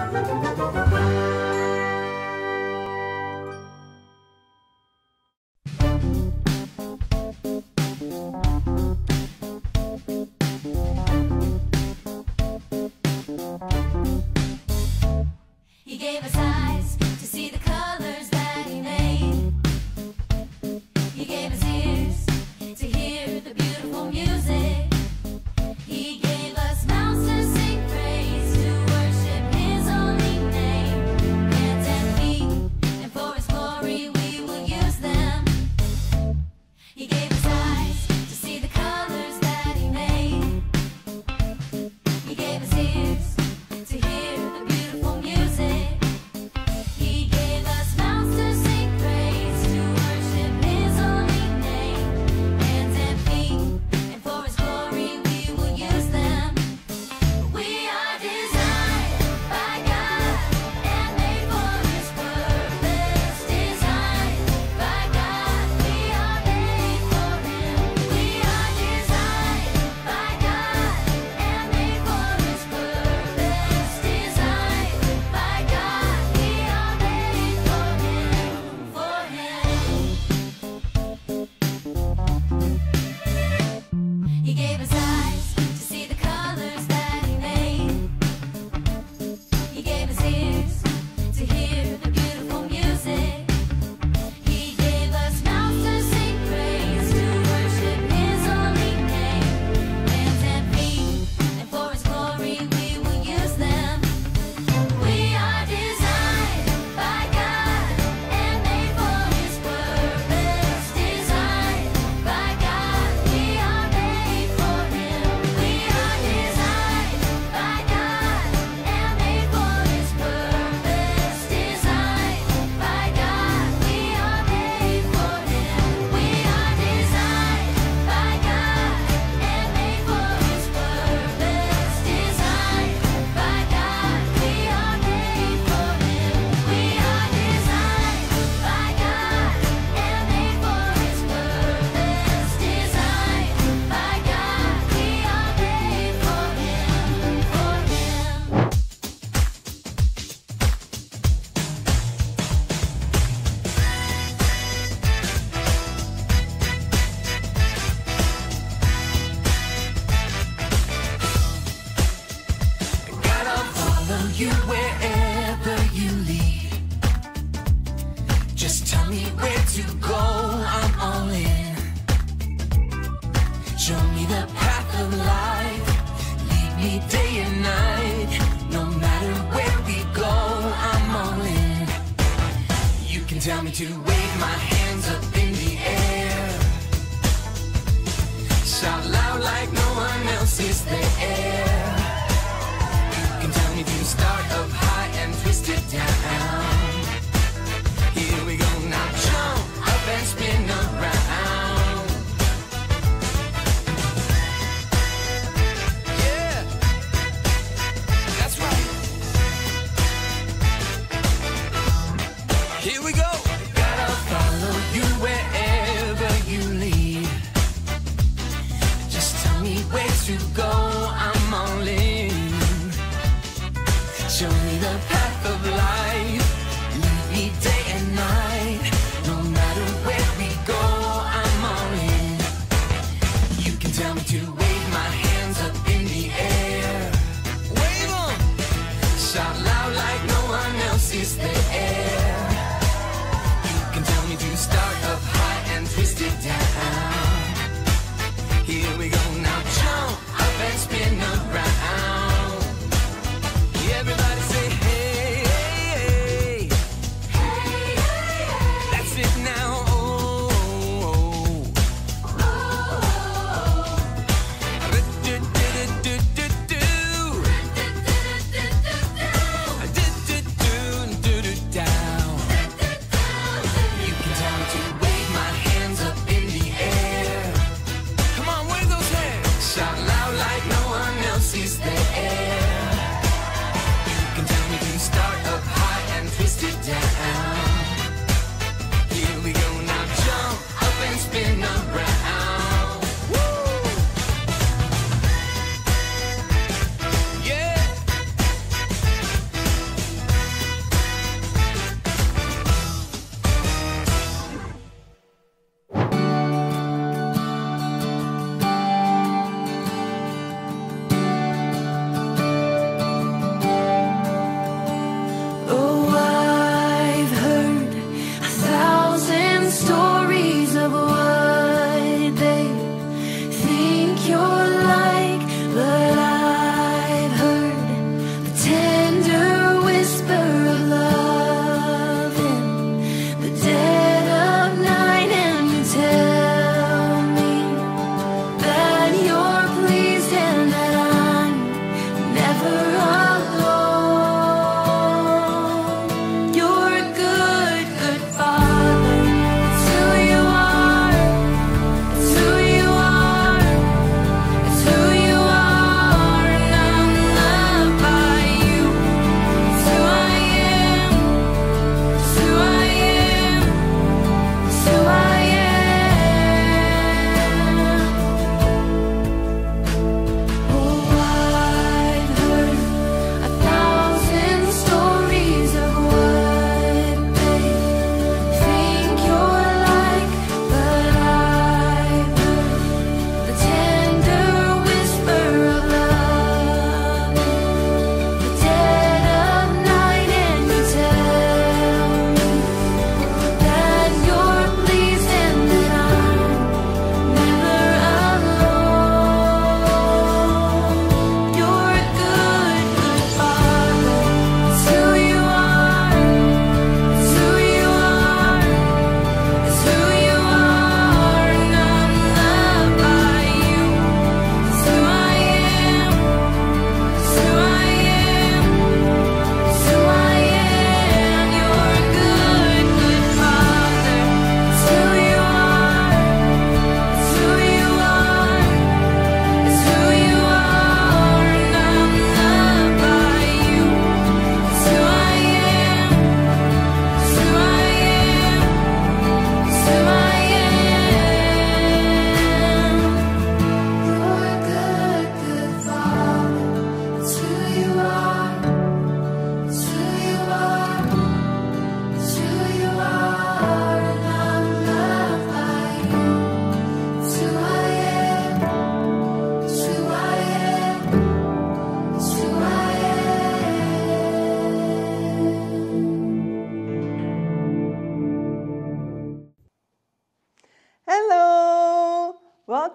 He gave us eyes to see the colors that he made. He gave us ears to hear the beautiful music. He gave us mouths to sing praise, to worship his holy name. Hands and feet, and for his glory we will use them. He gave us eyes to see the colors that he made. He gave us ears to hear the beautiful music. He gave us mouths to sing praise, to worship his holy name. Hands and feet, and for his glory we will use them. We are designed by God and made for his purpose. Designed by God, we are made for him. We are designed by God and made for his purpose. Designed by God, we are made for him. He gave us eyes to see the colors that he made. He gave us ears to hear the beautiful music. He gave us mouths to sing praise, to worship his holy name. Hands and feet, and for his glory we will use them. We are designed by God and made for his purpose. Designed by God, we are made for him. We are designed by God and made for his purpose. Designed by God, we are made for him. We are designed by God and made for his purpose. Designed by God, we are made for him. We are designed by God and made for his purpose. Designed by God, we are made for God, I'll follow you wherever you lead. Just tell me where to go, I'm all in. Show me the path of life, lead me day and night. No matter where we go, I'm all in. You can tell me to wave my hands up in the air, shout loud like no one else is there. You can tell me to start up high and twist it down. Here we go now, jump up and spin around. Yeah, that's right. Here we go. Gotta follow you wherever you lead. Just tell me where to go, I'm all in. Show me the path of life, lead me day and night. No matter where we go, I'm all in. You can tell me to wave my hands up in the air, wave 'em, shout loud like no one else is there. You can tell me to start up high and twist it down. Here we go now, jump up and spin around. Everybody say hey.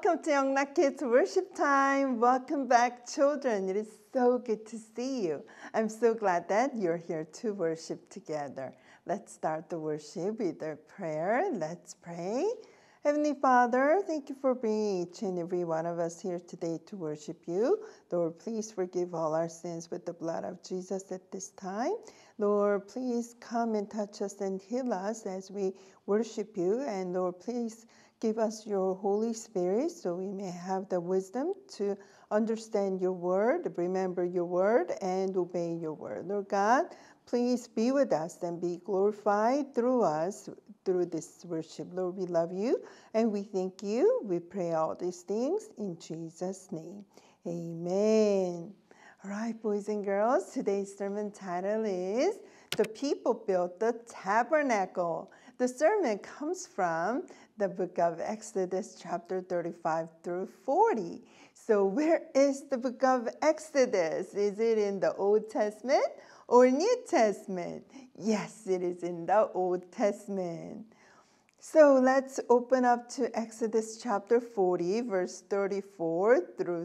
Welcome to Youngnak Kids Worship Time. Welcome back, children. It is so good to see you. I'm so glad that you're here to worship together. Let's start the worship with a prayer. Let's pray. Heavenly Father, thank you for bringing each and every one of us here today to worship you. Lord, please forgive all our sins with the blood of Jesus at this time. Lord, please come and touch us and heal us as we worship you. And Lord, please give us your Holy Spirit so we may have the wisdom to understand your word, remember your word, and obey your word. Lord God, please be with us and be glorified through us, through this worship. Lord, we love you and we thank you. We pray all these things in Jesus' name. Amen. All right, boys and girls, today's sermon title is The People Built the Tabernacle. The sermon comes from the book of Exodus chapter 35 through 40. So where is the book of Exodus? Is it in the Old Testament or New Testament? Yes, it is in the Old Testament. So let's open up to Exodus chapter 40, verse 34 through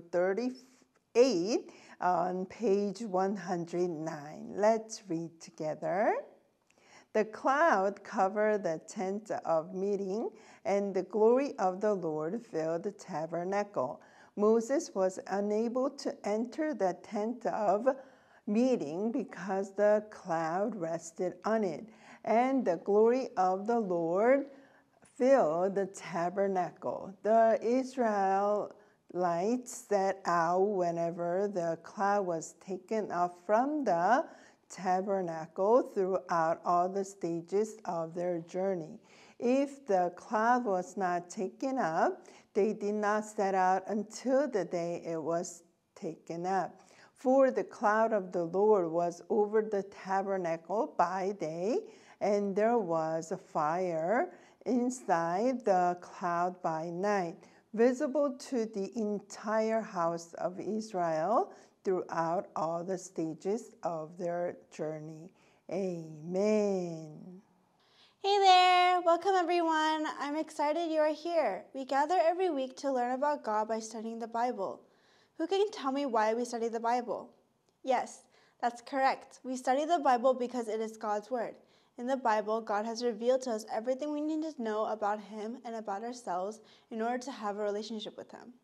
38 on page 109. Let's read together. The cloud covered the tent of meeting, and the glory of the Lord filled the tabernacle. Moses was unable to enter the tent of meeting because the cloud rested on it, and the glory of the Lord filled the tabernacle. The Israelites set out whenever the cloud was taken up from the tabernacle throughout all the stages of their journey. If the cloud was not taken up, they did not set out until the day it was taken up. For the cloud of the Lord was over the tabernacle by day, and there was a fire inside the cloud by night, visible to the entire house of Israel throughout all the stages of their journey. Amen. Hey there! Welcome everyone! I'm excited you are here. We gather every week to learn about God by studying the Bible. Who can tell me why we study the Bible? Yes, that's correct. We study the Bible because it is God's Word. In the Bible, God has revealed to us everything we need to know about Him and about ourselves in order to have a relationship with Him.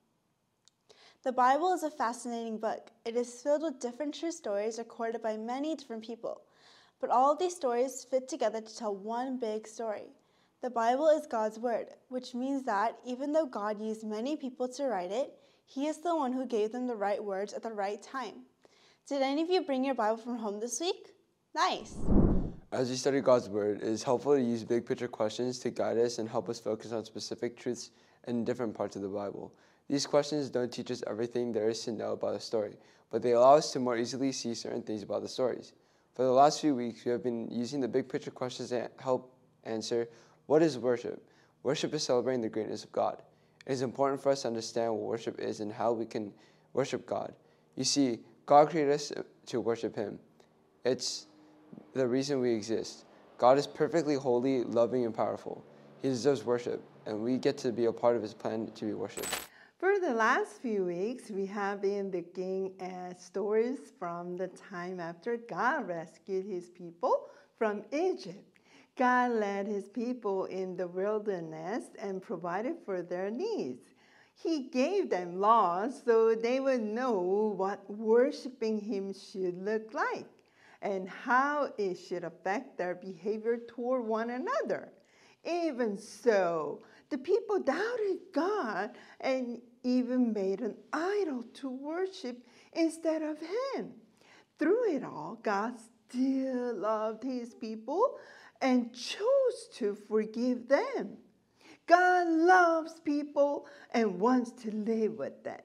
The Bible is a fascinating book. It is filled with different true stories recorded by many different people. But all of these stories fit together to tell one big story. The Bible is God's Word, which means that even though God used many people to write it, He is the one who gave them the right words at the right time. Did any of you bring your Bible from home this week? Nice! As we study God's Word, it is helpful to use big picture questions to guide us and help us focus on specific truths in different parts of the Bible. These questions don't teach us everything there is to know about a story, but they allow us to more easily see certain things about the stories. For the last few weeks, we have been using the big picture questions to help answer, what is worship? Worship is celebrating the greatness of God. It is important for us to understand what worship is and how we can worship God. You see, God created us to worship Him. It's the reason we exist. God is perfectly holy, loving, and powerful. He deserves worship, and we get to be a part of His plan to be worshipped. For the last few weeks, we have been looking at stories from the time after God rescued His people from Egypt. God led His people in the wilderness and provided for their needs. He gave them laws so they would know what worshiping Him should look like and how it should affect their behavior toward one another. Even so, the people doubted God and even made an idol to worship instead of Him. Through it all, God still loved His people and chose to forgive them. God loves people and wants to live with them.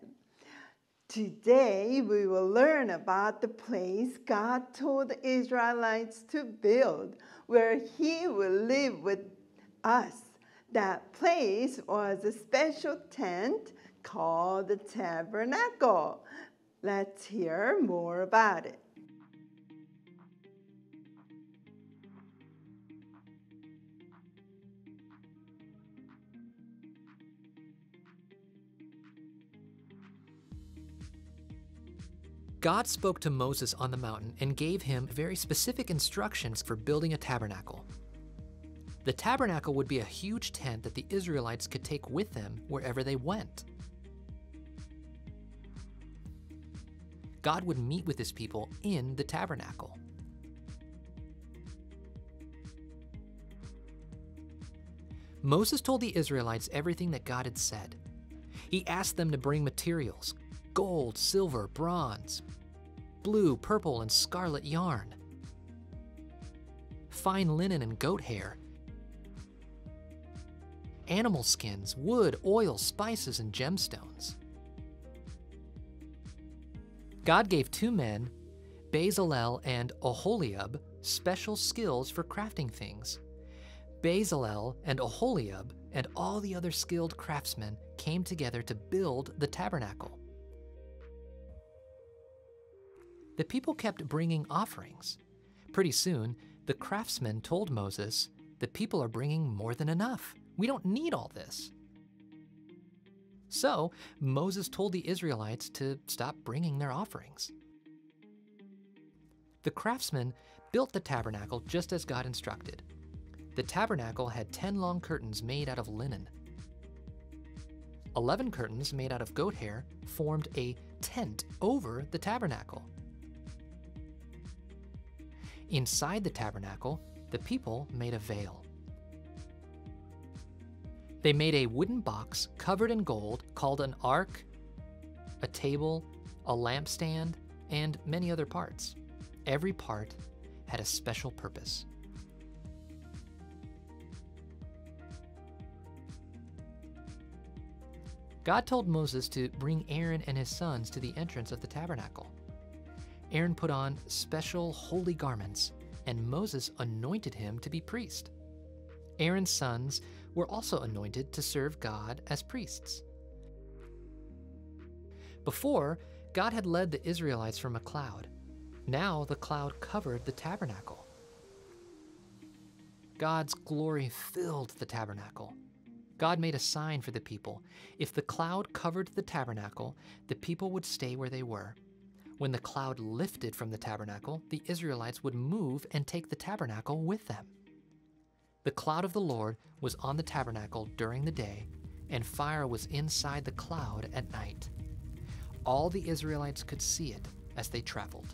Today, we will learn about the place God told the Israelites to build, where He will live with us. That place was a special tent called the Tabernacle. Let's hear more about it. God spoke to Moses on the mountain and gave him very specific instructions for building a tabernacle. The tabernacle would be a huge tent that the Israelites could take with them wherever they went. God would meet with his people in the tabernacle. Moses told the Israelites everything that God had said. He asked them to bring materials: gold, silver, bronze, blue, purple, and scarlet yarn, fine linen and goat hair, animal skins, wood, oil, spices, and gemstones. God gave 2 men, Bezalel and Oholiab, special skills for crafting things. Bezalel and Oholiab and all the other skilled craftsmen came together to build the tabernacle. The people kept bringing offerings. Pretty soon, the craftsmen told Moses, "The people are bringing more than enough. We don't need all this." So Moses told the Israelites to stop bringing their offerings. The craftsmen built the tabernacle just as God instructed. The tabernacle had 10 long curtains made out of linen. 11 curtains made out of goat hair formed a tent over the tabernacle. Inside the tabernacle, the people made a veil. They made a wooden box covered in gold called an ark, a table, a lampstand, and many other parts. Every part had a special purpose. God told Moses to bring Aaron and his sons to the entrance of the tabernacle. Aaron put on special holy garments, and Moses anointed him to be priest. Aaron's sons were also anointed to serve God as priests. Before, God had led the Israelites from a cloud. Now the cloud covered the tabernacle. God's glory filled the tabernacle. God made a sign for the people. If the cloud covered the tabernacle, the people would stay where they were. When the cloud lifted from the tabernacle, the Israelites would move and take the tabernacle with them. The cloud of the Lord was on the tabernacle during the day, and fire was inside the cloud at night. All the Israelites could see it as they traveled.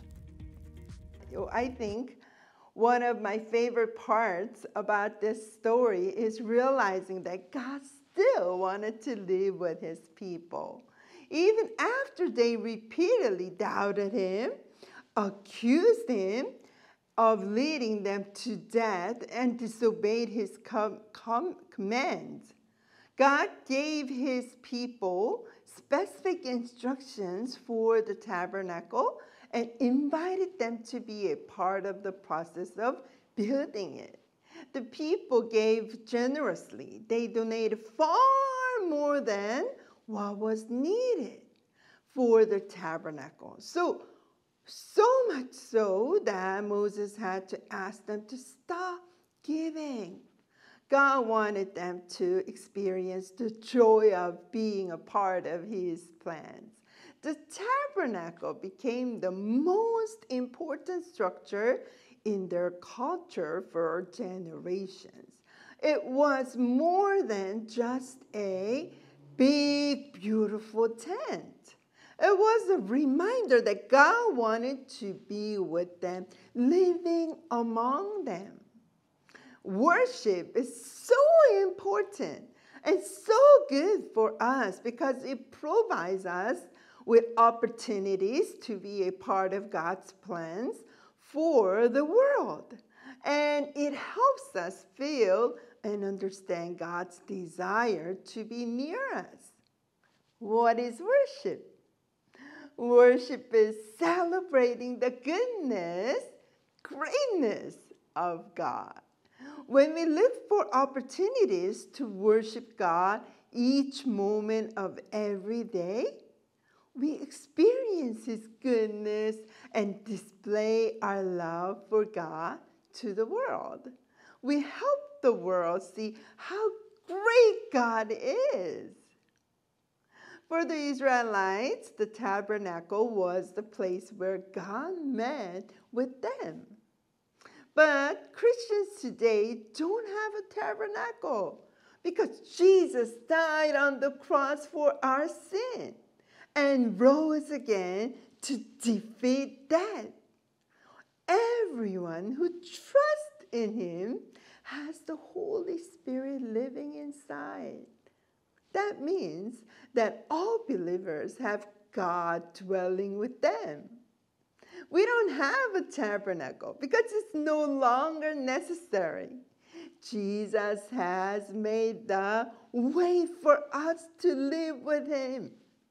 I think one of my favorite parts about this story is realizing that God still wanted to live with his people. Even after they repeatedly doubted him, accused him of leading them to death, and disobeyed his commands, God gave his people specific instructions for the tabernacle and invited them to be a part of the process of building it. The people gave generously. They donated far more than what was needed for the tabernacle. So much so that Moses had to ask them to stop giving. God wanted them to experience the joy of being a part of his plans. The tabernacle became the most important structure in their culture for generations. It was more than just a big, beautiful tent. It was a reminder that God wanted to be with them, living among them. Worship is so important and so good for us because it provides us with opportunities to be a part of God's plans for the world. And it helps us feel and understand God's desire to be near us. What is worship? Worship is celebrating the goodness, greatness of God. When we look for opportunities to worship God each moment of every day, we experience his goodness and display our love for God to the world. We help the world see how great God is. For the Israelites, the tabernacle was the place where God met with them. But Christians today don't have a tabernacle because Jesus died on the cross for our sin and rose again to defeat death. Everyone who trusts in him has the Holy Spirit living inside. That means that all believers have God dwelling with them. We don't have a tabernacle because it's no longer necessary. Jesus has made the way for us to live with him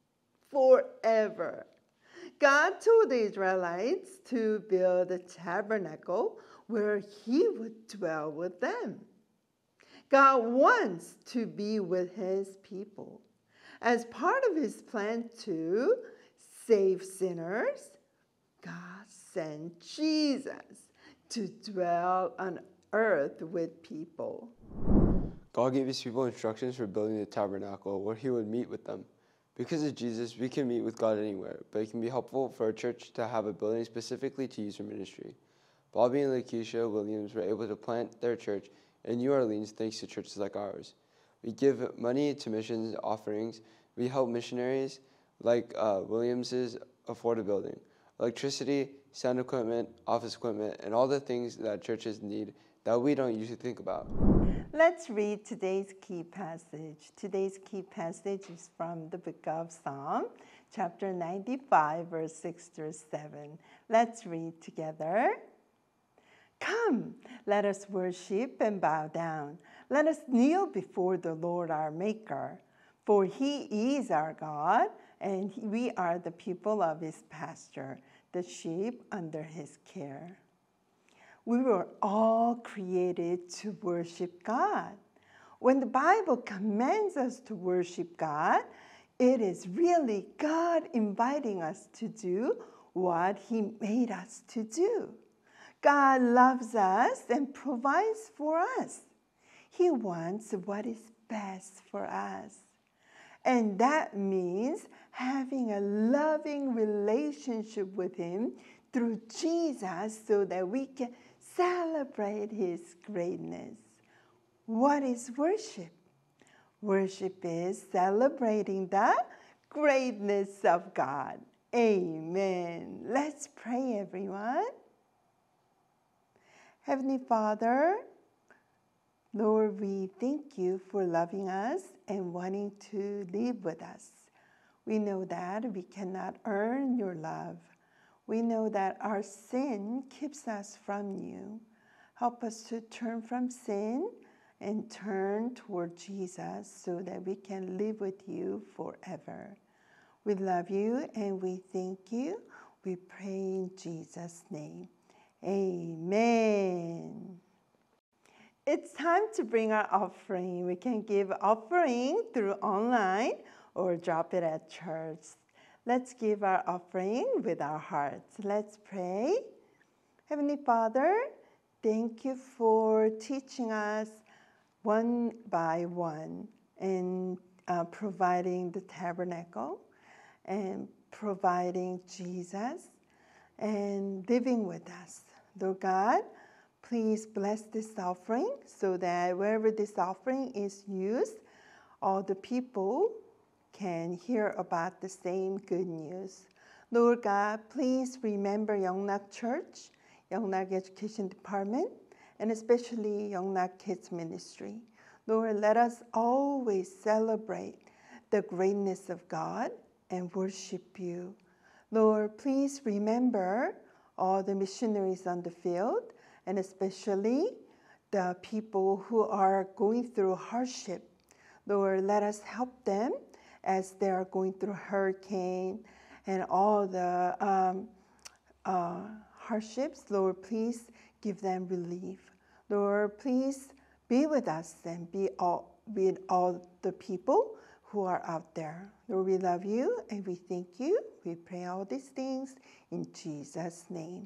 forever. God told the Israelites to build a tabernacle where he would dwell with them. God wants to be with his people. As part of his plan to save sinners, God sent Jesus to dwell on earth with people. God gave his people instructions for building the tabernacle where he would meet with them. Because of Jesus, we can meet with God anywhere, but it can be helpful for a church to have a building specifically to use for ministry. Bobby and Lakeisha Williams were able to plant their church in New Orleans thanks to churches like ours. We give money to missions offerings. We help missionaries like Williams's afford a building, electricity, sound equipment, office equipment, and all the things that churches need that we don't usually think about. Let's read today's key passage. Today's key passage is from the book of Psalm, chapter 95, verse 6 through 7. Let's read together. Come, let us worship and bow down. Let us kneel before the Lord our Maker. For he is our God, and we are the people of his pasture, the sheep under his care. We were all created to worship God. When the Bible commands us to worship God, it is really God inviting us to do what he made us to do. God loves us and provides for us. He wants what is best for us. And that means having a loving relationship with him through Jesus so that we can celebrate his greatness. What is worship? Worship is celebrating the greatness of God. Amen. Let's pray, everyone. Heavenly Father, Lord, we thank you for loving us and wanting to live with us. We know that we cannot earn your love. We know that our sin keeps us from you. Help us to turn from sin and turn toward Jesus so that we can live with you forever. We love you and we thank you. We pray in Jesus' name. Amen. It's time to bring our offering. We can give offering through online or drop it at church. Let's give our offering with our hearts. Let's pray. Heavenly Father, thank you for teaching us one by one and providing the tabernacle and providing Jesus and living with us. Lord God, please bless this offering so that wherever this offering is used, all the people can hear about the same good news. Lord God, please remember Yeongnak Church, Yeongnak Education Department, and especially Yeongnak Kids Ministry. Lord, let us always celebrate the greatness of God and worship you. Lord, please remember all the missionaries on the field, and especially the people who are going through hardship. Lord, let us help them as they are going through hurricane and all the hardships. Lord, please give them relief. Lord, please be with us and be with all the people who are out there. Lord, we love you and we thank you. We pray all these things in Jesus' name.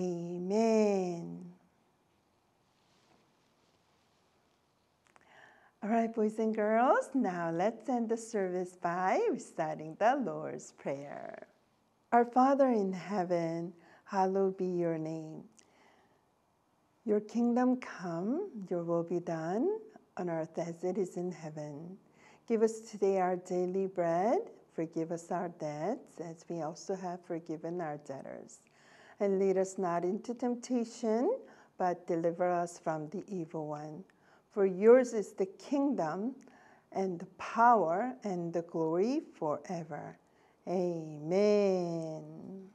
Amen. All right, boys and girls, now let's end the service by reciting the Lord's Prayer. Our Father in heaven, hallowed be your name. Your kingdom come, your will be done on earth as it is in heaven. Give us today our daily bread. Forgive us our debts as we also have forgiven our debtors. And lead us not into temptation, but deliver us from the evil one. For yours is the kingdom and the power and the glory forever. Amen.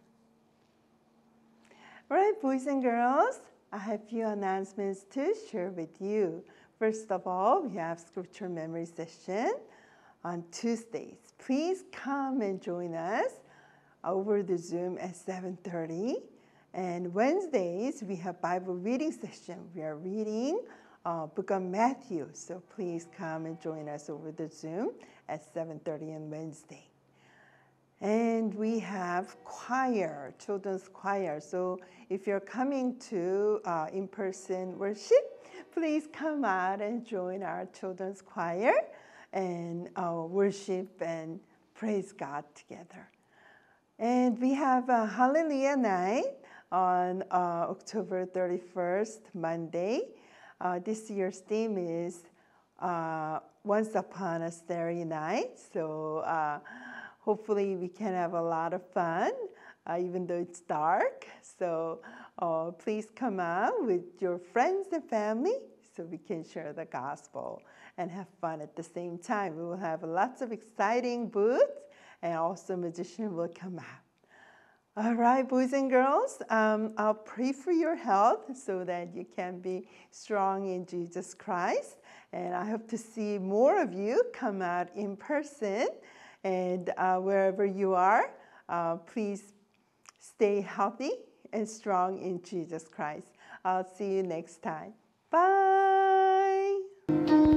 All right, boys and girls, I have a few announcements to share with you. First of all, we have scripture memory session on Tuesdays. Please come and join us over the Zoom at 7:30. And Wednesdays, we have Bible reading session. We are reading book of Matthew. So please come and join us over the Zoom at 7:30 on Wednesday. And we have choir, children's choir. So if you're coming to in-person worship, please come out and join our children's choir and worship and praise God together. And we have a Hallelujah Night on October 31st, Monday. This year's theme is Once Upon a Starry Night. So hopefully we can have a lot of fun, even though it's dark. So please come out with your friends and family so we can share the gospel and have fun at the same time. We will have lots of exciting booths and also musicians will come out. All right, boys and girls, I'll pray for your health so that you can be strong in Jesus Christ. And I hope to see more of you come out in person. And wherever you are, please stay healthy and strong in Jesus Christ. I'll see you next time. Bye.